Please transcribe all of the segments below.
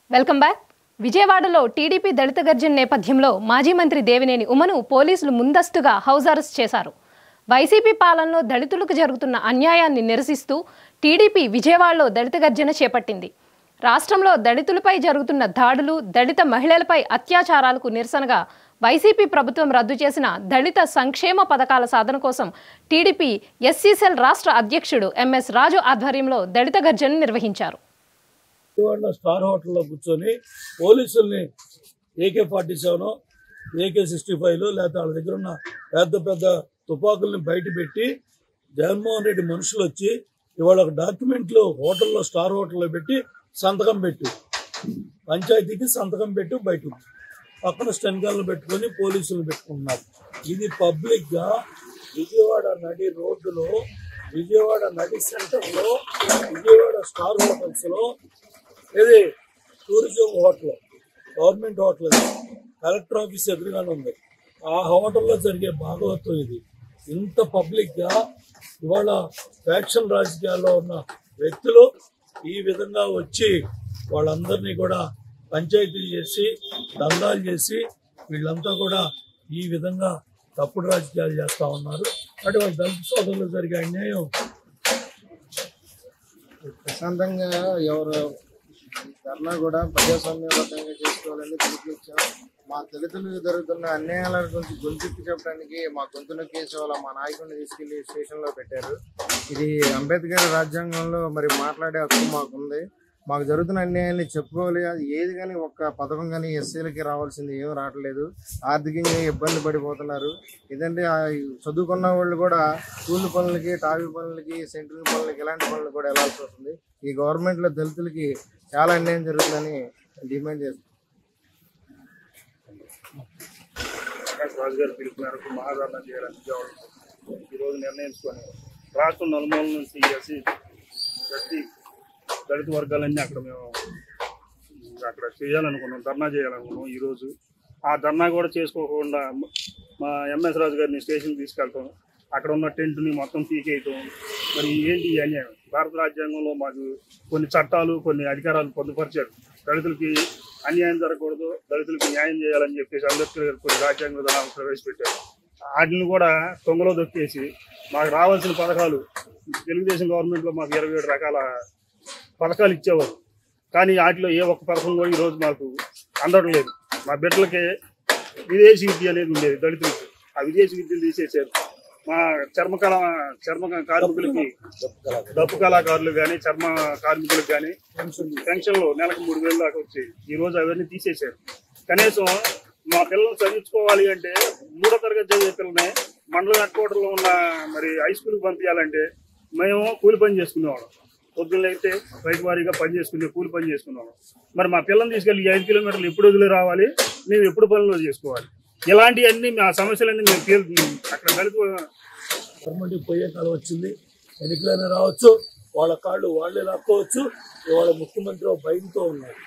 Welcome back. విజయవాడలో TDP దళిత గర్జన నేపథ్యంలో మాజీ మంత్రి దేవినేని ఉమను పోలీసులు ముందస్తుగా హౌస్ అరెస్ట్ చేశారు. వైసీపీ పాలనలో దళితులకు జరుగుతున్న అన్యాయాన్ని నిరసిస్తూ టీడీపీ విజయవాడలో దళిత గర్జన చేపట్టింది. రాష్ట్రంలో దళితులపై జరుగుతున్న దాడులు, దళిత మహిళలపై అత్యాచారాలకు నిరసనగా వైసీపీ ప్రభుత్వం రద్దు చేసిన దళిత సంక్షేమ పథకాల సాధన కోసం టీడీపీ ఎస్సీ సెల్ రాష్ట్ర అధ్యక్షుడు ఎంఎస్ రాజు ఆధ్వర్యంలో దళిత గర్జన నిర్వహించారు. స్టార్ హోటల్లో కూర్చొని పోలీసుల్ని AK-47 AK-65 లేకపోతే వాళ్ళ దగ్గర ఉన్న పెద్ద పెద్ద తుపాకుల్ని బయట పెట్టి జగన్మోహన్ రెడ్డి మనుషులు వచ్చి ఇవాళ ఒక డాక్యుమెంట్లు హోటల్లో స్టార్ హోటల్లో పెట్టి సంతకం పెట్టు, పంచాయతీకి సంతకం పెట్టు, బయట పక్కన స్టెన్గాలను పెట్టుకొని పోలీసులు పెట్టుకుంటున్నారు. ఇది పబ్లిక్గా విజయవాడ నడి రోడ్డులో, విజయవాడ నడి సెంటర్లో, విజయవాడ స్టార్ హోటల్స్లో, ఇది tourism hotel, government hotel, collector office ఎదురుగానే ఉంది. ఆ హోటల్లో జరిగే భాగవతం ఇది. ఇంత పబ్లిక్గా ఇవాళ ఫ్యాక్షన్ రాజకీయాల్లో ఉన్న వ్యక్తులు ఈ విధంగా వచ్చి వాళ్ళందరినీ కూడా పంచాయతీలు చేసి, దందాలు చేసి, వీళ్ళంతా కూడా ఈ విధంగా తప్పుడు రాజకీయాలు చేస్తూ ఉన్నారు. అంటే వాళ్ళ దళిత సోదరులు జరిగే అన్యాయం ప్రశాంతంగా ఎవరు ధర్నా కూడా ప్రజాస్వామ్యబద్ధంగా చేసుకోవాలని పిలుపునిచ్చాం. మా దళితులు జరుగుతున్న అన్యాయాల గురించి గొంతెత్తి చెప్పడానికి మా గొంతును కేసేవాళ్ళ మా నాయకుడిని తీసుకెళ్లి స్టేషన్లో పెట్టారు. ఇది అంబేద్కర్ రాజ్యాంగంలో మరి మాట్లాడే హక్కు మాకుంది. మాకు జరుగుతున్న అన్యాయాన్ని చెప్పుకోవాలి. అది ఏది కానీ ఒక్క పథకం కానీ ఎస్సీలకి రావాల్సింది ఏం రావట్లేదు. ఆర్థికంగా ఇబ్బంది పడిపోతున్నారు. ఇదంటే చదువుకున్న వాళ్ళు కూడా కూలి పనులకి, టాపీ పనులకి, సెంట్రింగ్ పనులకి, ఇలాంటి పనులు కూడా వెళ్లాల్సి వస్తుంది. ఈ గవర్నమెంట్లో దళితులకి చాలా అన్యాయం జరుగుతుందని డిమాండ్ చేస్తాం. రాజు గారి పిలుపు మేరకు మహాధరణ చేయాలని ఈరోజు నిర్ణయించుకొని రాష్ట్రం నలుమూల నుంచి చేసి ప్రతి దళిత వర్గాలన్నీ అక్కడ చేయాలనుకున్నాం, ధర్నా చేయాలనుకున్నాం. ఈరోజు ఆ ధర్నా కూడా చేసుకోకుండా మా ఎంఎస్ రాజు గారిని స్టేషన్కి తీసుకెళ్ళటం, అక్కడ ఉన్న టెంట్ని మొత్తం పీకేయటం. మరి ఏంటి ఈ అన్యాయం? భారత రాజ్యాంగంలో మాకు కొన్ని చట్టాలు, కొన్ని అధికారాలు పొందుపరిచారు. దళితులకి అన్యాయం జరగకూడదు, దళితులకి న్యాయం చేయాలని చెప్పేసి అంబేద్కర్ గారు కొన్ని రాజ్యాంగ విధానాలు ప్రవేశపెట్టారు. వాటిని కూడా తొంగలో దొక్కేసి మాకు రావాల్సిన పథకాలు, తెలుగుదేశం గవర్నమెంట్లో మాకు 27 రకాల పథకాలు ఇచ్చేవారు. కానీ వాటిలో ఏ ఒక్క పథకం కూడా ఈరోజు మాకు అందడం లేదు. మా బిడ్డలకి విదేశీ విద్య అనేది ఉండేది దళితులకి, ఆ విదేశీ విద్యను తీసేసారు. మా చర్మ కార్మికులకి, డప్పు కళాకారులు కానీ, చర్మ కార్మికులకు కానీ పెన్షన్లు నెలకు 3,000 దాకా వచ్చాయి. ఈరోజు అవన్నీ తీసేశారు. కనీసం మా పిల్లలు చదివించుకోవాలి అంటే 3వ తరగతి చదివే పిల్లల్ని మండలం హెడ్ క్వార్టర్లో ఉన్న మరి హై స్కూల్కి పంపించాలంటే మేము కూలి పని చేసుకునేవాళ్ళం. పొద్దున్న అయితే బయట వారీగా పని చేసుకునే కూలి పని చేసుకునేవాళ్ళం. మరి మా పిల్లల్ని తీసుకెళ్ళి 5 కిలోమీటర్లు ఎప్పుడు వదిలే రావాలి, మేము ఎప్పుడు పనులు చేసుకోవాలి? ఇలాంటివన్నీ మా సమస్యలన్నీ మేము అక్కడ దళిత గవర్నమెంట్కి పోయే కాలం వచ్చింది. ఎన్నికలైనా రావచ్చు, వాళ్ళ కాళ్ళు వాళ్ళే లాక్కోవచ్చు. ఇవాళ ముఖ్యమంత్రి భయంతో ఉన్నారు.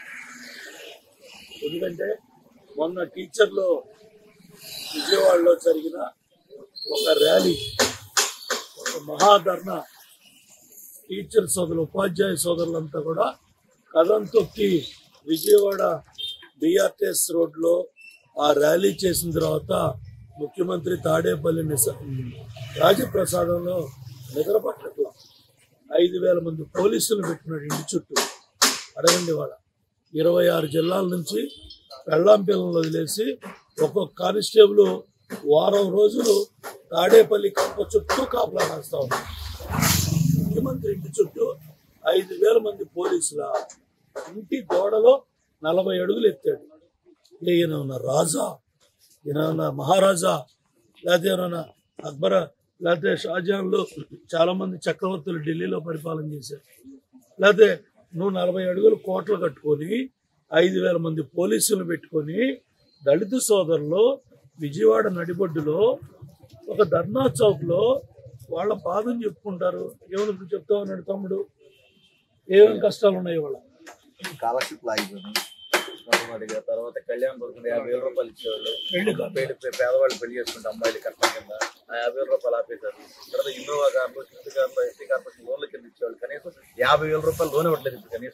ఎందుకంటే మొన్న టీచర్లో విజయవాడలో జరిగిన ఒక ర్యాలీ, ఒక మహాధర్నా, టీచర్ సోదరులు, ఉపాధ్యాయ సోదరులంతా కూడా కథం తొక్కి విజయవాడ BRTS రోడ్లో ఆ ర్యాలీ చేసిన తర్వాత ముఖ్యమంత్రి తాడేపల్లి రాజప్రసాదంలో నిద్రపట్టట్ల 5,000 మంది పోలీసులు పెట్టినాడు ఇంటి చుట్టూ. అడగండి, వాళ్ళ 26 జిల్లాల నుంచి పెళ్ళాం పిల్లలను వదిలేసి ఒక్కొక్క కానిస్టేబుల్ వారం రోజులు తాడేపల్లి కంప చుట్టూ కాపలా కాస్తా ఉన్నారు. ముఖ్యమంత్రి ఇంటి చుట్టూ 5,000 మంది పోలీసుల ఇంటి గోడలో 40 అడుగులు ఎత్తాడు. ఈయన ఉన్న రాజా, ఈయన ఉన్న మహారాజా, లేకపోతే ఏమన్నా అక్బర్, లేకపోతే షాజహాన్లు, చాలా మంది చక్రవర్తులు ఢిల్లీలో పరిపాలన చేశారు. లేకపోతే నువ్వు 40 అడుగులు కోటలు కట్టుకొని 5,000 మంది పోలీసులు పెట్టుకొని దళిత సోదరులు విజయవాడ నడిబొడ్డులో ఒక ధర్నా చౌక్లో వాళ్ళ బాధను చెప్పుకుంటారు. ఏమని చెప్తా ఉన్నాడు తమ్ముడు? ఏమేమి కష్టాలు ఉన్నాయి వాళ్ళ? స్కాలర్షిప్ లాగిపోయింది. తర్వాత కళ్యాణ్ దొరుకుతుంది 50,000 రూపాయలు ఇచ్చేవాళ్ళు. పేదవాళ్ళు పెళ్లి చేసుకుంటే అమ్మాయిలు కష్టం కింద 50,000 రూపాయలు ఆపేశారు. తర్వాత ఇన్నోవా కార్లు, స్విఫ్ట్ కార్లు, ఎస్టీ కార్పొరేషన్ లోన్ల కింద ఇచ్చేవాళ్ళు. కనీసం 50,000 రూపాయలు లోన్ ఇవ్వట్లేదు ఇప్పుడు. కనీసం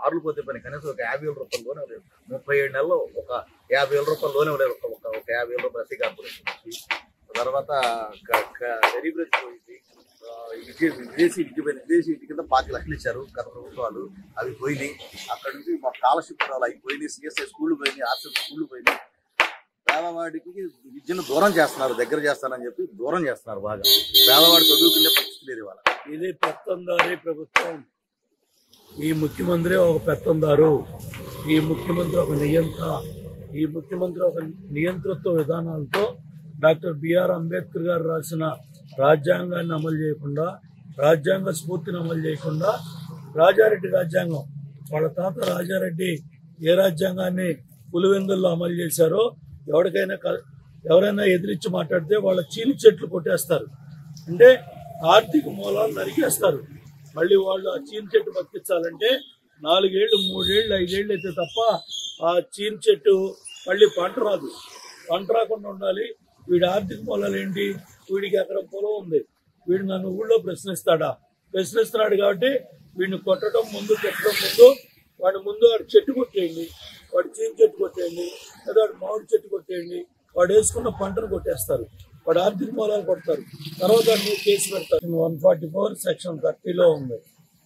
కార్లు పోతే పని కనీసం ఒక 50,000 రూపాయల లోనే లేదు. 37 నెలలు ఒక 50,000 రూపాయల లోనే లేదు. ఒక 50,000 రూపాయలు ఎస్సీ కార్పొరేషన్ నుంచి. తర్వాత గరీబ్రజ్ పోయింది. విదేశీ విద్య కింద 5 లక్షలు ఇచ్చారు గత ప్రభుత్వాలు, అవి పోయినాయి. అక్కడ నుంచి మా స్కాలర్షిప్ అవి పోయినాయి. సిఎస్ఐ స్కూళ్ళు పోయినాయి, ఆర్ట్స్ స్కూళ్ళు పోయినాయి. పేదవాడికి విద్యను దూరం చేస్తున్నారు, దగ్గర చేస్తానని చెప్పి దూరం చేస్తున్నారు బాగా. పేదవాడు చదువుకునే పరిస్థితి లేదు ఇవాళ. ఇది పెత్తందారి ప్రభుత్వం. ఈ ముఖ్యమంత్రి ఒక పెత్తందారు, ఈ ముఖ్యమంత్రి ఒక నియంత, ఈ ముఖ్యమంత్రి ఒక నియంతృత్వ విధానాలతో డాక్టర్ బిఆర్ అంబేద్కర్ గారు రాసిన రాజ్యాంగాన్ని అమలు చేయకుండా, రాజ్యాంగ స్ఫూర్తిని అమలు చేయకుండా, రాజారెడ్డి రాజ్యాంగం, వాళ్ళ తాత రాజారెడ్డి ఏ రాజ్యాంగాన్ని పులివెందుల్లో అమలు చేశారో ఎవరైనా ఎదిరించి మాట్లాడితే వాళ్ళ చీని చెట్లు కొట్టేస్తారు. అంటే ఆర్థిక మూలాలు నరికేస్తారు. మళ్ళీ వాళ్ళు ఆ చీని చెట్టు బతికించాలంటే 4 ఏళ్ళు 3 ఏళ్ళు 5 ఏళ్ళు అయితే తప్ప ఆ చీని చెట్టు మళ్ళీ పంట రాదు. పంట రాకుండా ఉండాలి. వీడి ఆర్థిక మూలాలు ఏంటి? వీడికి ఎకరం పొలం ఉంది, వీడు నన్ను ఊళ్ళో ప్రశ్నిస్తున్నాడు కాబట్టి వీడిని కొట్టడం ముందు, పెట్టడం ముందు, వాడి ముందు వాడి చెట్టు కొట్టేయండి, వాడి చీని చెట్టు కొట్టేయండి, లేదా వాడి మామిడి చెట్టు కొట్టేయండి, వాడు వేసుకున్న పంటను కొట్టేస్తారు, వాడు ఆర్థిక మూలాలు కొడతారు. తర్వాత నువ్వు కేసు పెడతారు. 144 సెక్షన్ 30లో ఉంది.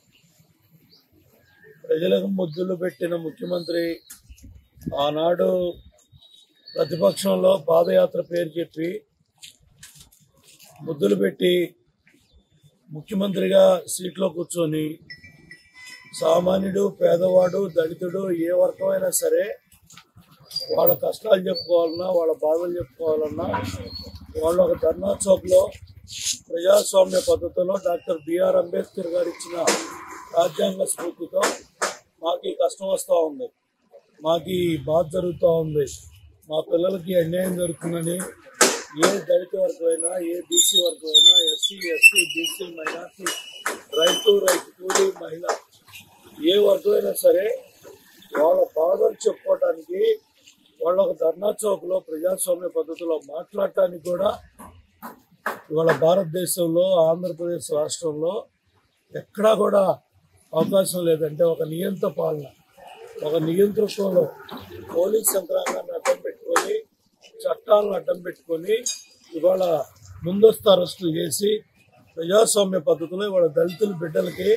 ప్రజలకు ముద్దులు పెట్టిన ముఖ్యమంత్రి ఆనాడు ప్రతిపక్షంలో పాదయాత్ర పేరు చెప్పి ముద్దులు పెట్టి ముఖ్యమంత్రిగా సీట్లో కూర్చొని సామాన్యుడు, పేదవాడు, దళితుడు ఏ వర్గమైనా సరే వాళ్ళ కష్టాలు చెప్పుకోవాలన్నా, వాళ్ళ బాధలు చెప్పుకోవాలన్నా వాళ్ళు ఒక ధర్నా చౌక్లో ప్రజాస్వామ్య పద్ధతిలో డాక్టర్ బిఆర్ అంబేద్కర్ గారు ఇచ్చిన రాజ్యాంగ స్ఫూర్తితో మాకు ఈ కష్టం వస్తూ ఉంది, మాకు ఈ బాధ జరుగుతూ ఉంది, మా పిల్లలకి అన్యాయం జరుగుతుందని ఏ దళిత వర్గమైనా, ఏ బీసీ వర్గమైనా, ఎస్సీ, బీసీ, మైనార్టీ, రైతు కూలీ, మహిళ ఏ వర్గమైనా సరే వాళ్ళ బాధలు చెప్పుకోవటానికి, వాళ్ళ ఒక ధర్నా చౌక్లో ప్రజాస్వామ్య పద్ధతిలో మాట్లాడటానికి కూడా ఇవాళ భారతదేశంలో, ఆంధ్రప్రదేశ్ రాష్ట్రంలో ఎక్కడా కూడా అవకాశం లేదంటే ఒక నియంత పాలన, ఒక నియంతృత్వంలో పోలీస్ యంత్రాంగాన్ని అడ్డం పెట్టుకొని, చట్టాలను అడ్డం పెట్టుకొని ఇవాళ ముందస్తు అరెస్టులు చేసి ప్రజాస్వామ్య పద్ధతిలో ఇవాళ దళితుల బిడ్డలకి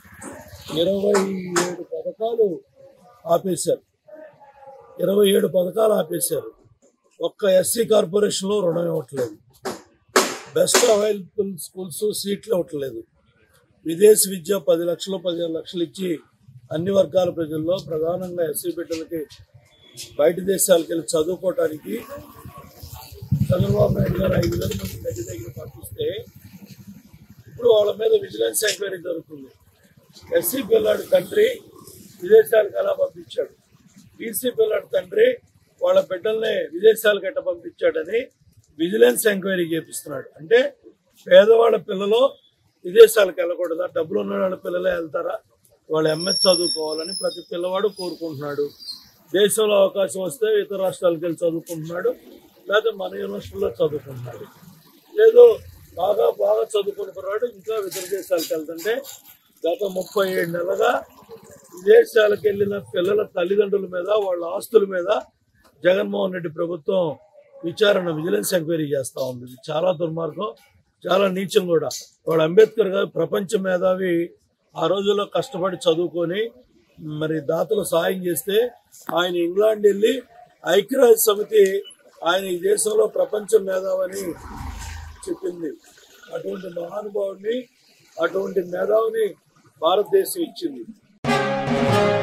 27 పథకాలు ఆపేశారు. 27 పథకాలు ఆపేశారు. ఒక్క ఎస్సీ కార్పొరేషన్లో రుణం ఇవ్వట్లేదు. బెస్ట్ అవైలబుల్ స్కూల్స్ సీట్లు ఇవ్వట్లేదు. విదేశీ విద్య 10 లక్షలు 15 లక్షలు ఇచ్చి అన్ని వర్గాల ప్రజల్లో, ప్రధానంగా ఎస్సీ బిడ్డలకి బయట దేశాలకు వెళ్ళి చదువుకోవటానికి చంద్రబాబు నాయుడు గారు 5,000 మంది దగ్గర పంపిస్తే ఇప్పుడు వాళ్ళ మీద విజిలెన్స్ ఎంక్వైరీ జరుగుతుంది. ఎస్సీ పిల్లాడి తండ్రి విదేశాలకు ఎలా పంపించాడు, బీసీ పిల్లాడి తండ్రి వాళ్ళ బిడ్డల్ని విదేశాలకు ఎట్ట పంపించాడని విజిలెన్స్ ఎంక్వైరీ చేపిస్తున్నాడు. అంటే పేదవాళ్ళ పిల్లలు విదేశాలకు వెళ్ళకూడదా? డబ్బులు ఉన్న వాళ్ళ పిల్లలే వెళ్తారా? వాళ్ళు ఎంఎస్ చదువుకోవాలని ప్రతి పిల్లవాడు కోరుకుంటున్నాడు. దేశంలో అవకాశం వస్తే ఇతర రాష్ట్రాలకు వెళ్ళి చదువుకుంటున్నాడు, లేదా మన యూనివర్సిటీలో చదువుకుంటున్నాడు. లేదు బాగా చదువుకుంటున్నాడు ఇంకా ఇతర దేశాలకు వెళ్తుంటే గత 37 నెలలుగా విదేశాలకు వెళ్ళిన పిల్లల తల్లిదండ్రుల మీద, వాళ్ళ ఆస్తుల మీద జగన్మోహన్ రెడ్డి ప్రభుత్వం విజిలెన్స్ ఎంక్వైరీ చేస్తూ ఉంది. ఇది చాలా దుర్మార్గం, చాలా నీచం కూడా. వాడు అంబేద్కర్ గారు ప్రపంచ మేధావి, ఆ రోజుల్లో కష్టపడి చదువుకొని మరి దాతలు సాయం చేస్తే ఆయన ఇంగ్లాండ్ వెళ్ళి ఐక్యరాజ్య సమితి ఆయన ఈ దేశంలో ప్రపంచ మేధావని చెప్పింది. అటువంటి మహానుభావుడిని, అటువంటి మేధావిని భారతదేశం ఇచ్చింది.